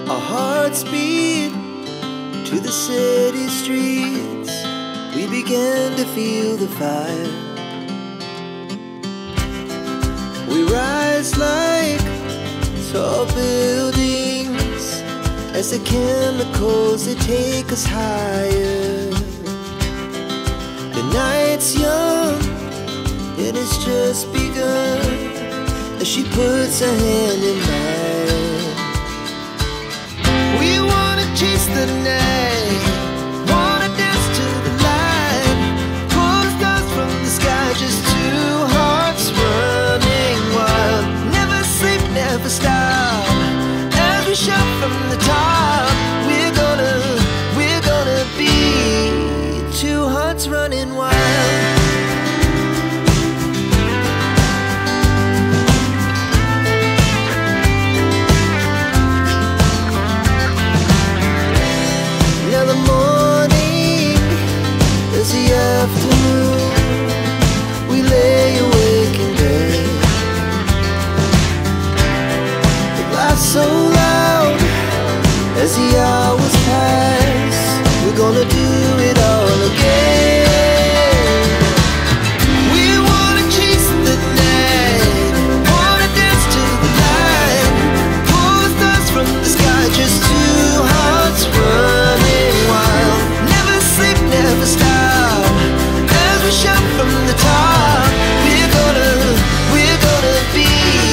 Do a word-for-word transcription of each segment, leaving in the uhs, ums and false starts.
Our hearts beat to the city streets. We began to feel the fire. We rise like tall buildings as the chemicals, they take us higher. The night's young, it has just begun, as she puts her hand in mine. We wanna chase the night, wanna dance to the light, pull the stars from the sky, just two hearts running wild. Never sleep, never stop, as we shout from the top. We're gonna, we're gonna be two hearts running wild. Afternoon, we lay awake in bed. The laughs so loud as the hours pass. We're gonna do it all again. We wanna chase the night, wanna dance to the light, pull the stars from the sky, just two hearts running wild. Never sleep, never stop, shout from the top. We're gonna, we're gonna be,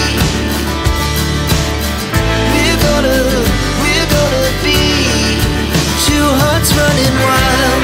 we're gonna, we're gonna be two hearts running wild.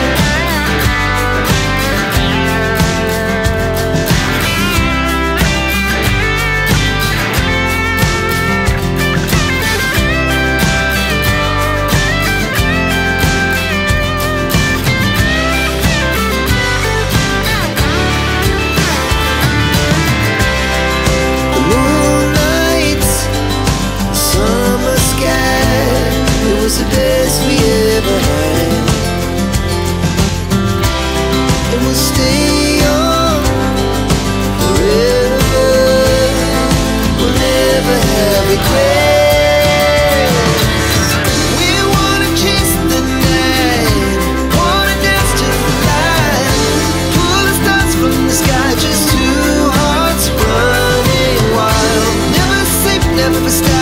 The best we ever had, and we'll stay young forever. We'll never have regrets. We wanna chase the night, wanna dance to the light, pull the stars from the sky, just two hearts running wild. Never sleep, never stop.